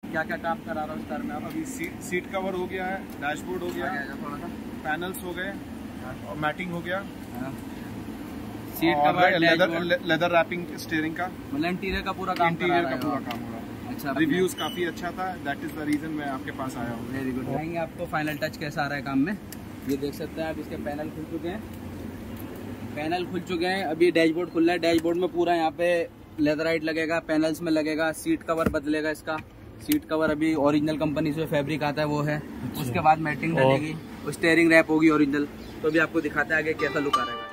क्या क्या काम करा रहा हूँ इस कार में आप? अभी सीट कवर हो गया है, डैशबोर्ड हो गया, थोड़ा सा पैनल्स हो गए और मैटिंग हो गया, सीट और कवर, लेदर रैपिंग स्टीयरिंग का, मतलब इंटीरियर का पूरा काम करा रहा है। पूरा काम हो रहा। अच्छा, रिव्यूज काफी अच्छा था, दैट इज द रीजन मैं आपके पास आया हूँ। Very good. दिखाएंगे आपको फाइनल टच कैसा आ रहा है काम में। ये देख सकते हैं आप, इसके पैनल खुल चुके हैं, पैनल खुल चुके हैं। अभी डैशबोर्ड खुल रहा है, डैशबोर्ड में पूरा यहाँ पे लेदराइट लगेगा, पैनल्स में लगेगा, सीट कवर बदलेगा इसका। सीट कवर अभी ओरिजिनल कंपनी से फैब्रिक आता है वो है। उसके बाद मैटिंग डलेगी, स्टीयरिंग रैप होगी ओरिजिनल। तो अभी आपको दिखाते हैं आगे कैसा लुक आ रहा है।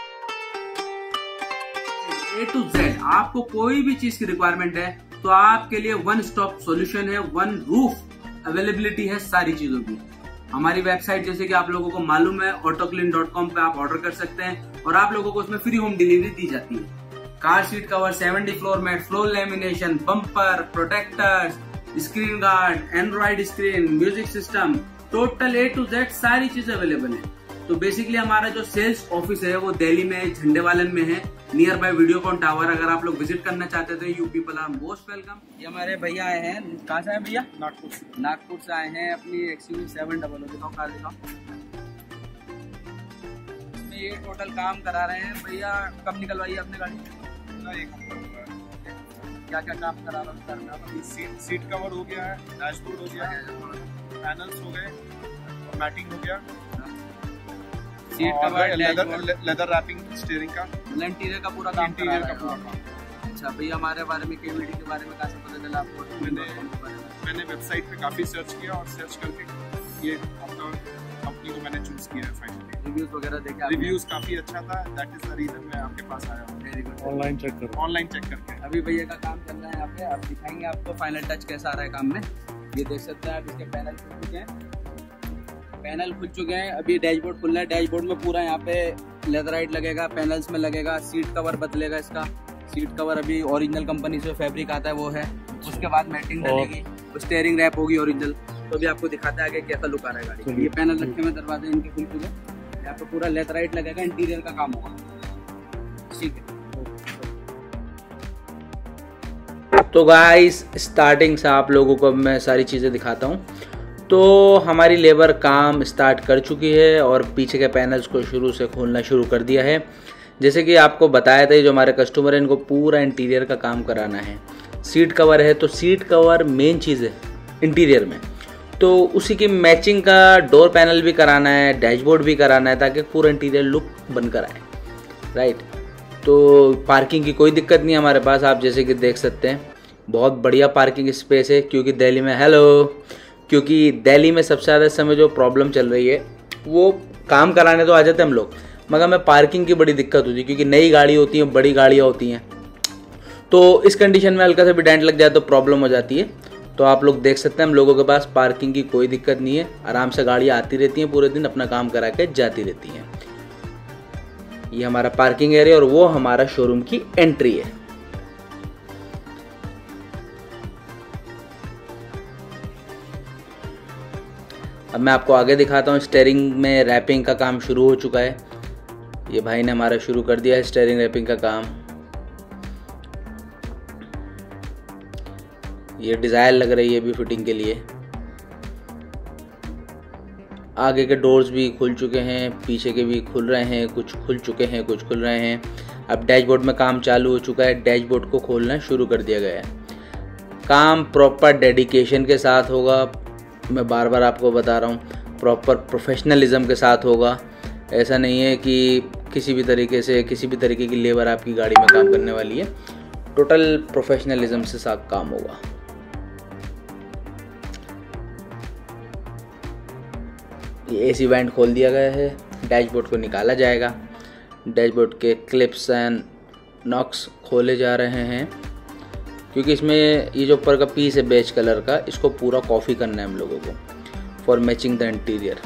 A to Z आपको कोई भी चीज की रिक्वायरमेंट है तो आपके लिए वन स्टॉप सॉल्यूशन है, वन रूफ अवेलेबिलिटी है सारी चीजों की। हमारी वेबसाइट जैसे कि आप लोगों को मालूम है autoclean.com पे आप ऑर्डर कर सकते हैं और आप लोगों को उसमें फ्री होम डिलीवरी दी जाती है। Car seat cover, 70 floor mat, floor lamination, bumper, protectors, screen guard, Android screen, music system, total A to Z सारी चीजें अवेलेबल है। तो बेसिकली हमारा जो सेल्स ऑफिस है वो दिल्ली में झंडेवालन में है, नियर बाय वीडियोकॉन टावर। अगर आप लोग विजिट करना चाहते हैं तो you people are most welcome. ये हमारे भैया आए हैं, कहाँ से आए भैया? नागपुर से आए हैं। अपनी XUV 700 दिखाओ, कार दिखाओ। इसमें ये टोटल काम करा रहे हैं भैया। कब निकलवाई है अपने गाड़ी? एक हफ्ता हो गया है। क्या क्या काम करा रहा हूँ कार में आप? अभी सीट कवर हो गया है, डैशबोर्ड हो गया, पैनल्स हो गए और मैटिंग हो गया, seat cover, leather wrapping steering का, इंटीरियर का पूरा काम करा रहा है। काम। अच्छा भैया, हमारे बारे में KVD के बारे में कैसे पता चला आपको? मैंने वेबसाइट पे काफी सर्च किया और सर्च करके ये आपका कंपनी को मैंने चूज किया है फाइनली। रिव्यूज वगैरह देखे? रिव्यूज काफी अच्छा था, दैट इज द रीजन मैं आपके पास आया हूँ। Very good. ऑनलाइन चेक करके अभी भैया का काम चल रहा है यहाँ पे, अब दिखाएंगे आपको फाइनल टच कैसा आ रहा है काम में। ये देख सकते हैं आप, इसके पैनल खुल चुके हैं, पैनल खुल चुके हैं। अभी डैशबोर्ड खुल रहा है, डैशबोर्ड में पूरा यहाँ पे लेदराइट लगेगा, पैनल्स में लगेगा, सीट कवर बदलेगा इसका। सीट कवर अभी ओरिजिनल कंपनी से फैब्रिक आता है वो है। उसके बाद मैटिंग डलेगी, स्टीयरिंग रैप होगी ओरिजिनल। तो अभी आपको दिखाते हैं आगे कैसा लुक आ रहा है गाड़ी। ये पैनल रखे हुए, दरवाजे इनके खुल चुके हैं, यहाँ पे पूरा लेदराइट लगेगा, इंटीरियर का काम होगा। ठीक है, तो गाइस स्टार्टिंग से आप लोगों को मैं सारी चीज़ें दिखाता हूँ। तो हमारी लेबर काम स्टार्ट कर चुकी है और पीछे के पैनल्स को शुरू से खोलना शुरू कर दिया है। जैसे कि आपको बताया था, जो हमारे कस्टमर है इनको पूरा इंटीरियर का काम कराना है। सीट कवर है तो सीट कवर मेन चीज़ है इंटीरियर में, तो उसी की मैचिंग का डोर पैनल भी कराना है, डैशबोर्ड भी कराना है, ताकि पूरा इंटीरियर लुक बनकर आए। राइट, तो पार्किंग की कोई दिक्कत नहीं है हमारे पास। आप जैसे कि देख सकते हैं बहुत बढ़िया पार्किंग स्पेस है, क्योंकि दिल्ली में सबसे ज़्यादा इस समय जो प्रॉब्लम चल रही है, वो काम कराने तो आ जाते हैं हम लोग, मगर हमें पार्किंग की बड़ी दिक्कत होती है, क्योंकि नई गाड़ी होती हैं, बड़ी गाड़ियाँ होती हैं, तो इस कंडीशन में हल्का सा भी डेंट लग जाए तो प्रॉब्लम हो जाती है। तो आप लोग देख सकते हैं हम लोगों के पास पार्किंग की कोई दिक्कत नहीं है, आराम से गाड़ियाँ आती रहती हैं, पूरे दिन अपना काम करा के जाती रहती हैं। ये हमारा पार्किंग एरिया और वो हमारा शोरूम की एंट्री है। अब मैं आपको आगे दिखाता हूँ। स्टीयरिंग में रैपिंग का काम शुरू हो चुका है, ये भाई ने हमारा शुरू कर दिया है स्टीयरिंग रैपिंग का काम। ये डिज़ायर लग रही है अभी फिटिंग के लिए। आगे के डोर्स भी खुल चुके हैं, पीछे के भी खुल रहे हैं, कुछ खुल चुके हैं, कुछ खुल रहे हैं। अब डैशबोर्ड में काम चालू हो चुका है, डैशबोर्ड को खोलना शुरू कर दिया गया है। काम प्रॉपर डेडिकेशन के साथ होगा, मैं बार बार आपको बता रहा हूँ, प्रॉपर प्रोफेशनलिज्म के साथ होगा। ऐसा नहीं है कि किसी भी तरीके की लेबर आपकी गाड़ी में काम करने वाली है, टोटल प्रोफेशनलिज्म से साथ काम होगा। ये AC वेंट खोल दिया गया है, डैशबोर्ड को निकाला जाएगा, डैशबोर्ड के क्लिप्स एंड नॉक्स खोले जा रहे हैं, क्योंकि इसमें ये जो ऊपर का पीस है बेज कलर का, इसको पूरा कॉफ़ी करना है हम लोगों को फॉर मैचिंग द इंटीरियर।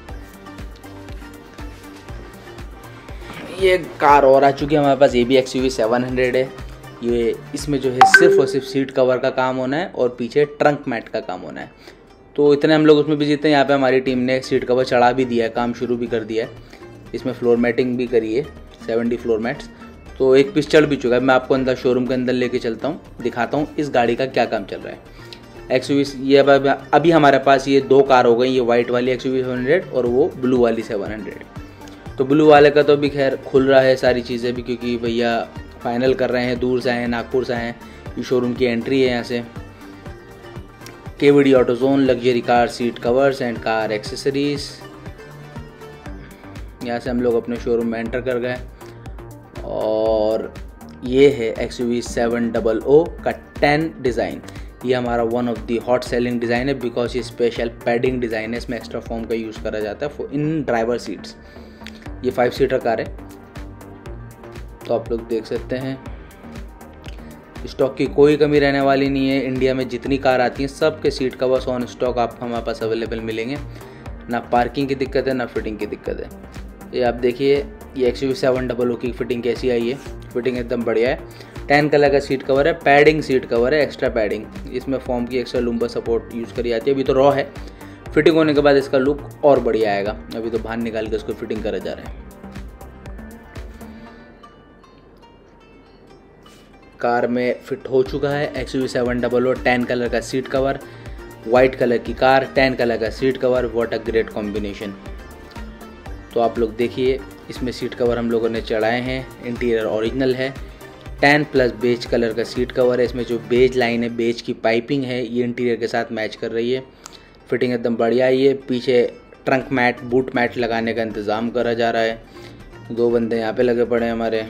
ये कार और आ चुकी है हमारे पास, ये भी XUV 700 है। ये इसमें जो है सिर्फ और सिर्फ सीट कवर का काम होना है और पीछे ट्रंक मैट का काम होना है। तो इतने हम लोग उसमें बिजी थे। यहाँ पे हमारी टीम ने सीट कवर चढ़ा भी दिया है, काम शुरू भी कर दिया है। इसमें फ्लोर मैटिंग भी करी है, 70 फ्लोर मैट्स। तो एक पीस चढ़ भी चुका है। मैं आपको अंदर शोरूम के अंदर लेके चलता हूँ, दिखाता हूँ इस गाड़ी का क्या काम चल रहा है। XUV ये अभी हमारे पास ये 2 कार हो गई, ये वाइट वाली XUV 700 और वो ब्लू वाली 700। तो ब्लू वाले का तो भी खैर खुल रहा है सारी चीज़ें भी, क्योंकि भैया फाइनल कर रहे हैं, दूर से आए हैं, नागपुर से आए हैं, ये शोरूम की एंट्री है यहाँ से। KVD auto zone, luxury car seat covers and car accessories, यहाँ से हम लोग अपने शोरूम में एंटर कर गए। और ये है XUV 700 का 10 डिज़ाइन। ये हमारा one of the hot selling design है, बिकॉज ये स्पेशल पैडिंग डिज़ाइन है, इसमें एक्स्ट्रा फॉर्म का यूज़ करा जाता है इन ड्राइवर सीट्स। ये 5 सीटर कार है, तो आप लोग देख सकते हैं स्टॉक की कोई कमी रहने वाली नहीं है। इंडिया में जितनी कार आती हैं सब के सीट कवर्स ऑन स्टॉक आप हमारे पास अवेलेबल मिलेंगे, ना पार्किंग की दिक्कत है ना फिटिंग की दिक्कत है। ये आप देखिए ये XUV 700 की फिटिंग कैसी आई है, फिटिंग एकदम बढ़िया है। 10 कलर का सीट कवर है, पैडिंग सीट कवर है, एक्स्ट्रा पैडिंग, इसमें फॉर्म की एक्स्ट्रा लुम्बर सपोर्ट यूज़ करी जाती है। अभी तो रॉ है, फिटिंग होने के बाद इसका लुक और बढ़िया आएगा। अभी तो बाहर निकाल के इसको फिटिंग करा जा रहा है। कार में फिट हो चुका है XUV 700 10 कलर का सीट कवर, वाइट कलर की कार, 10 कलर का seat cover, what a great combination. तो आप लोग देखिए इसमें सीट कवर हम लोगों ने चढ़ाए हैं, इंटीरियर ओरिजिनल है, 10 प्लस बेज कलर का सीट कवर है। इसमें जो बेज लाइन है, बेज की पाइपिंग है, ये इंटीरियर के साथ मैच कर रही है, फिटिंग एकदम बढ़िया है। ये पीछे ट्रंक मैट, बूट मैट लगाने का इंतज़ाम करा जा रहा है, 2 बंदे यहाँ पे लगे पड़े हैं हमारे।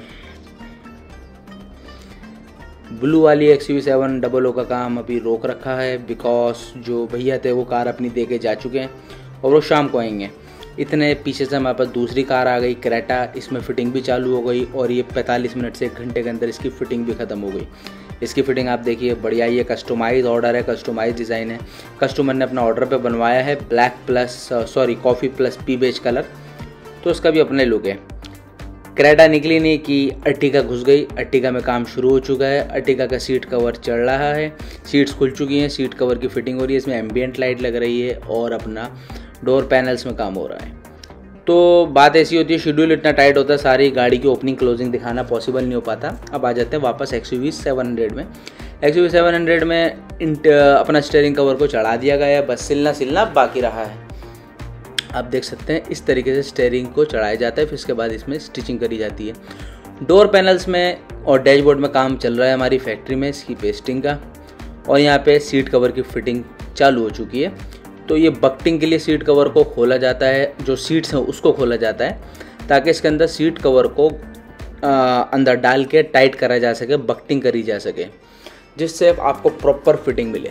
ब्लू वाली XUV 700 का काम अभी रोक रखा है, बिकॉज जो भैया थे वो कार अपनी दे के जा चुके हैं और वो शाम को आएंगे। इतने पीछे से हमारे पास दूसरी कार आ गई क्रेटा, इसमें फ़िटिंग भी चालू हो गई और ये 45 मिनट से 1 घंटे के अंदर इसकी फ़िटिंग भी ख़त्म हो गई। इसकी फ़िटिंग आप देखिए बढ़िया, ये कस्टमाइज ऑर्डर है, कस्टमाइज डिज़ाइन है, कस्टमर ने अपना ऑर्डर पे बनवाया है, कॉफ़ी प्लस पी बेज कलर, तो उसका भी अपने लुक है। क्रेटा निकली नहीं कि अर्टिगा घुस गई, अर्टिगा में काम शुरू हो चुका है, अर्टिगा का सीट कवर चढ़ रहा है, सीट्स खुल चुकी हैं, सीट कवर की फिटिंग हो रही है, इसमें एम्बियंट लाइट लग रही है और अपना डोर पैनल्स में काम हो रहा है। तो बात ऐसी होती है, शेड्यूल इतना टाइट होता है, सारी गाड़ी की ओपनिंग क्लोजिंग दिखाना पॉसिबल नहीं हो पाता। अब आ जाते हैं वापस XUV 700 में। XUV 700 में अपना स्टीयरिंग कवर को चढ़ा दिया गया है, बस सिलना बाकी रहा है। आप देख सकते हैं इस तरीके से स्टीयरिंग को चढ़ाया जाता है, फिर इसके बाद इसमें स्टिचिंग करी जाती है। डोर पैनल्स में और डैशबोर्ड में काम चल रहा है हमारी फैक्ट्री में इसकी पेस्टिंग का, और यहाँ पे सीट कवर की फिटिंग चालू हो चुकी है। तो ये बक्टिंग के लिए सीट कवर को खोला जाता है, जो सीट्स हैं उसको खोला जाता है, ताकि इसके अंदर सीट कवर को अंदर डाल के टाइट करा जा सके, बक्टिंग करी जा सके, जिससे आपको प्रॉपर फिटिंग मिले।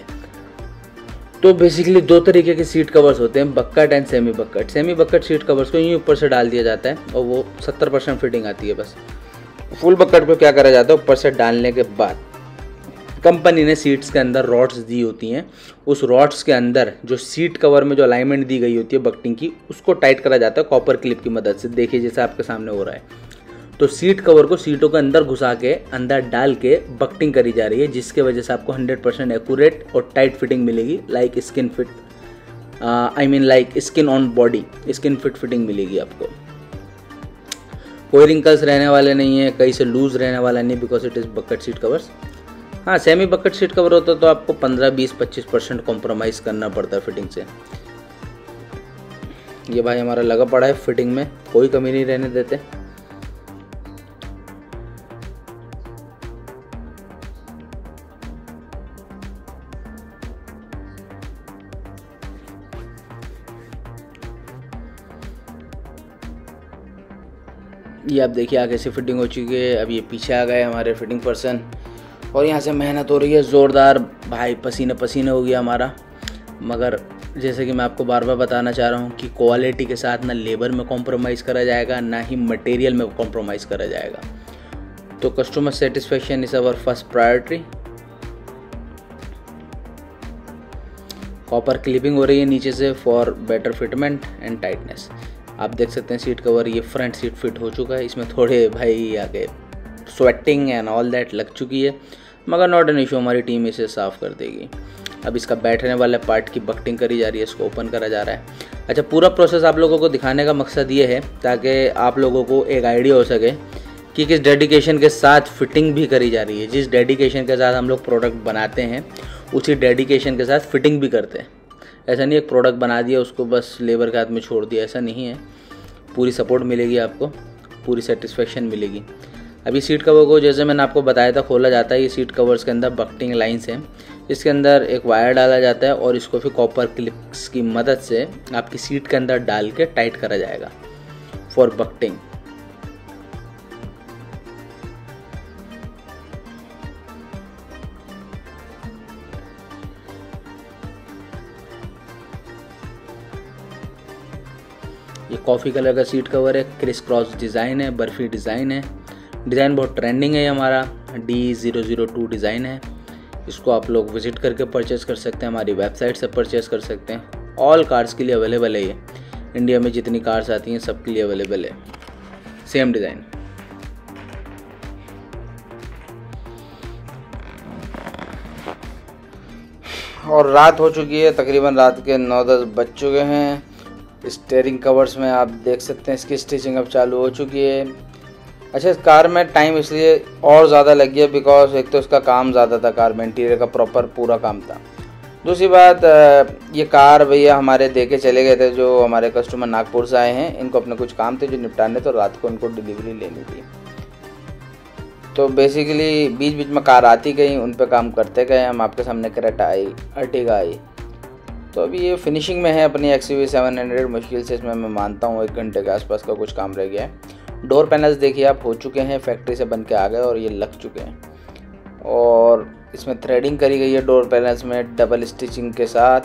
तो बेसिकली 2 तरीके के सीट कवर्स होते हैं, bucket and semi bucket. Semi bucket seat covers को यूँ ऊपर से डाल दिया जाता है और वो 70% फिटिंग आती है बस। फुल बक्कट को क्या करा जाता है, ऊपर से डालने के बाद कंपनी ने सीट्स के अंदर रॉड्स दी होती हैं, उस रॉड्स के अंदर जो सीट कवर में जो अलाइनमेंट दी गई होती है बक्टिंग की, उसको टाइट करा जाता है कॉपर क्लिप की मदद से। देखिए जैसे आपके सामने हो रहा है, तो सीट कवर को सीटों के अंदर घुसा के अंदर डाल के बक्टिंग करी जा रही है, जिसके वजह से आपको 100% एक्यूरेट और टाइट फिटिंग मिलेगी, like skin fit, like skin on body, skin fit fitting मिलेगी आपको। कोई रिंकल्स रहने वाले नहीं है, कहीं से लूज रहने वाला नहीं, because it is bucket seat covers. हाँ, सेमी बकेट सीट कवर होता तो आपको 15, 20, 25% कॉम्प्रोमाइज़ करना पड़ता है फिटिंग से। ये भाई हमारा लगा पड़ा है फिटिंग में, कोई कमी नहीं रहने देते। ये आप देखिए आगे से फिटिंग हो चुकी है। अब ये पीछे आ गए हमारे फिटिंग पर्सन और यहाँ से मेहनत हो रही है ज़ोरदार, भाई पसीने पसीने हो गया हमारा। मगर जैसे कि मैं आपको बार बार बताना चाह रहा हूँ कि क्वालिटी के साथ ना लेबर में कॉम्प्रोमाइज़ करा जाएगा, ना ही मटेरियल में कॉम्प्रोमाइज़ करा जाएगा। तो customer satisfaction is our first priority. Copper clipping हो रही है नीचे से for better fitment and tightness. आप देख सकते हैं सीट कवर, ये फ्रंट सीट फिट हो चुका है, इसमें थोड़े भाई आगे स्वेटिंग एंड ऑल दैट लग चुकी है, मगर नॉट एन इशू, हमारी टीम इसे साफ़ कर देगी। अब इसका बैठने वाले पार्ट की बक्टिंग करी जा रही है, इसको ओपन करा जा रहा है। अच्छा, पूरा प्रोसेस आप लोगों को दिखाने का मकसद ये है ताकि आप लोगों को एक आइडिया हो सके कि किस डेडिकेशन के साथ फिटिंग भी करी जा रही है। जिस डेडिकेशन के साथ हम लोग प्रोडक्ट बनाते हैं उसी डेडिकेशन के साथ फिटिंग भी करते हैं। ऐसा नहीं एक प्रोडक्ट बना दिया उसको बस लेबर के हाथ में छोड़ दिया, ऐसा नहीं है। पूरी सपोर्ट मिलेगी आपको, पूरी सेटिस्फेक्शन मिलेगी। अभी सीट कवर को जैसे मैंने आपको बताया था खोला जाता है। ये सीट कवर्स के अंदर बक्टिंग लाइंस हैं, इसके अंदर एक वायर डाला जाता है और इसको फिर कॉपर क्लिप्स की मदद से आपकी सीट के अंदर डाल के टाइट करा जाएगा फॉर बक्टिंग। ये कॉफ़ी कलर का सीट कवर है, क्रिस क्रॉस डिज़ाइन है, बर्फी डिज़ाइन है। डिज़ाइन बहुत ट्रेंडिंग है, हमारा D002 डिज़ाइन है। इसको आप लोग विज़िट करके परचेज़ कर सकते हैं, हमारी वेबसाइट से परचेज़ कर सकते हैं। ऑल कार्स के लिए अवेलेबल है, ये इंडिया में जितनी कार्स आती हैं सब के लिए अवेलेबल है, सेम डिज़ाइन। और रात हो चुकी है, तकरीबन रात के 9-10 बज चुके हैं। स्टीयरिंग कवर्स में आप देख सकते हैं इसकी स्टिचिंग अब चालू हो चुकी है। अच्छा, इस कार में टाइम इसलिए और ज़्यादा लग गया बिकॉज एक तो इसका काम ज़्यादा था, कार में इंटीरियर का प्रॉपर पूरा काम था। दूसरी बात, ये कार भैया हमारे दे के चले गए थे, जो हमारे कस्टमर नागपुर से आए हैं। इनको अपने कुछ काम थे जो निपटाने, तो रात को उनको डिलीवरी लेनी थी। तो बेसिकली बीच बीच में कार आती गई, उन पे काम करते गए हम। आपके सामने क्रेटा आई, अर्टिगा आई। तो अभी ये फिनिशिंग में है अपनी XUV 700। मुश्किल से इसमें मैं मानता हूँ 1 घंटे के आसपास का कुछ काम रह गया है। डोर पैनल्स देखिए आप हो चुके हैं, फैक्ट्री से बन के आ गए और ये लग चुके हैं। और इसमें थ्रेडिंग करी गई है डोर पैनल्स में डबल स्टिचिंग के साथ।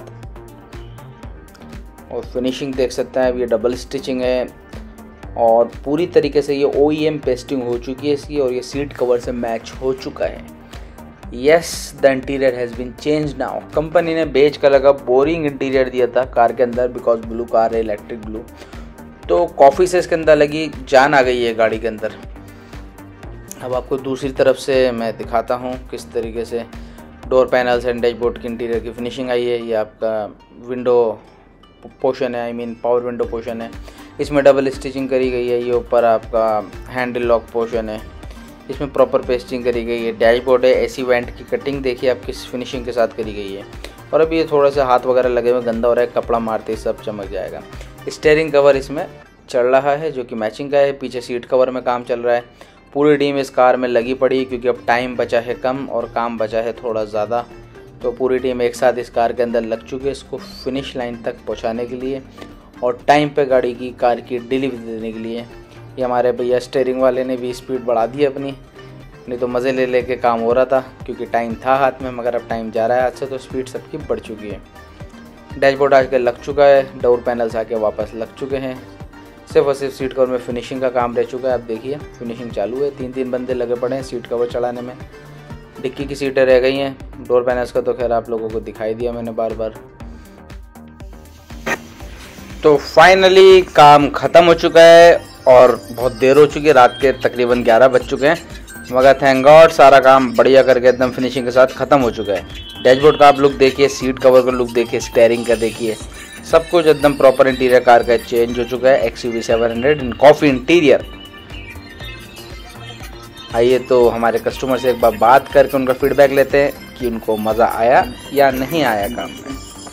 और फिनिशिंग देख सकते हैं, अब ये डबल स्टिचिंग है और पूरी तरीके से ये OEM पेस्टिंग हो चुकी है इसकी, और ये सीट कवर से मैच हो चुका है। Yes, the interior has been change now. Company ने बेज कलर का बोरिंग इंटीरियर दिया था कार के अंदर, बिकॉज ब्लू कार है, इलेक्ट्रिक ब्लू। तो कॉफ़ी से इसके अंदर लगी जान आ गई है गाड़ी के अंदर। अब आपको दूसरी तरफ से मैं दिखाता हूँ किस तरीके से डोर पैनल्स एंड डैशबोर्ड की इंटीरियर की फिनिशिंग आई है। ये आपका विंडो पोर्शन है, I mean power window portion है। इसमें डबल स्टिचिंग करी गई है। ये ऊपर आपका हैंडल लॉक पोर्शन है, इसमें प्रॉपर पेस्टिंग करी गई है। डैशबोर्ड है, AC वेंट की कटिंग देखिए आप किस फिनिशिंग के साथ करी गई है। और अभी ये थोड़ा सा हाथ वगैरह लगे हुए गंदा हो रहा है, कपड़ा मारते ही सब चमक जाएगा। स्टीयरिंग कवर इसमें चल रहा है जो कि मैचिंग का है। पीछे सीट कवर में काम चल रहा है। पूरी टीम इस कार में लगी पड़ी क्योंकि अब टाइम बचा है कम और काम बचा है थोड़ा ज़्यादा। तो पूरी टीम एक साथ इस कार के अंदर लग चुकी है इसको फिनिश लाइन तक पहुँचाने के लिए और टाइम पे गाड़ी की कार की डिलीवरी देने के लिए। ये हमारे भैया स्टीयरिंग वाले ने भी स्पीड बढ़ा दी अपनी, नहीं तो मज़े ले लेके काम हो रहा था क्योंकि टाइम था हाथ में, मगर अब टाइम जा रहा है हाथ से, तो स्पीड सबकी बढ़ चुकी है। डैशबोर्ड आके लग चुका है, डोर पैनल्स आके वापस लग चुके हैं। सिर्फ और सिर्फ सीट कवर में फिनिशिंग का काम रह चुका है। आप देखिए फिनिशिंग चालू है, 3 बंदे लगे पड़े हैं सीट कवर चढ़ाने में। डिक्की की सीटें रह गई हैं। डोर पैनल्स का तो खैर आप लोगों को दिखाई दिया मैंने बार बार। तो फाइनली काम ख़त्म हो चुका है और बहुत देर हो चुकी है, रात के तकरीबन 11 बज चुके हैं, मगर थैंक गॉड सारा काम बढ़िया करके एकदम फिनिशिंग के साथ ख़त्म हो चुका है। डैशबोर्ड का आप लुक देखिए, सीट कवर का लुक देखिए, स्टीयरिंग का देखिए, सब कुछ एकदम प्रॉपर इंटीरियर कार का चेंज हो चुका है। XUV 700 in coffee interior. आइए तो हमारे कस्टमर से एक बार बात करके उनका फीडबैक लेते हैं कि उनको मज़ा आया या नहीं आया काम में।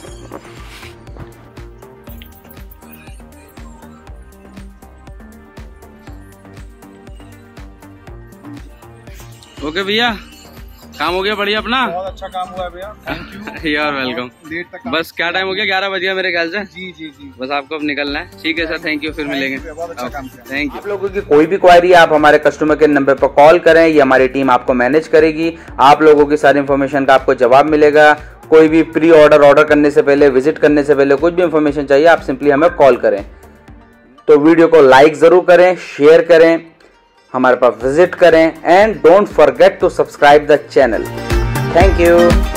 ओके भैया, काम हो गया बढ़िया अपना? बहुत अच्छा काम हुआ है भैया, थैंक यू। यार वेलकम। लेट तक बस क्या टाइम हो गया? 11 बज गया मेरे ख्याल से। जी। बस आपको अब निकलना है। ठीक है सर, थैंक यू, फिर मिलेंगे। बहुत अच्छा काम किया। Thank you. आप लोगों की कोई भी क्वायरी आप हमारे कस्टमर के नंबर पर कॉल करें, ये हमारी टीम आपको मैनेज करेगी। आप लोगों की सारी इन्फॉर्मेशन का आपको जवाब मिलेगा। कोई भी प्री ऑर्डर करने से पहले, विजिट करने से पहले कुछ भी इन्फॉर्मेशन चाहिए आप सिंपली हमें कॉल करें। तो वीडियो को लाइक ज़रूर करें, शेयर करें, हमारे पास विजिट करें and don't forget to subscribe the channel. Thank you.